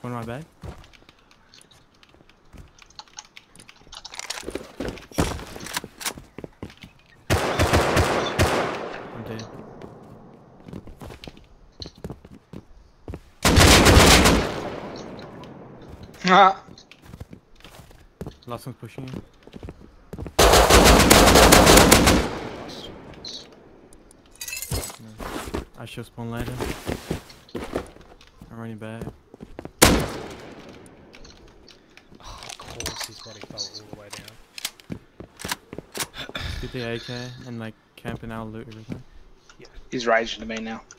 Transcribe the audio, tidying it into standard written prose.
One in my bag. I'm dead. Ah. Last one's pushing you. I shall spawn later. I'm running back. Oh, of course his body fell all the way down. Get the AK and like camp and I'll loot everything. He's raging to me now.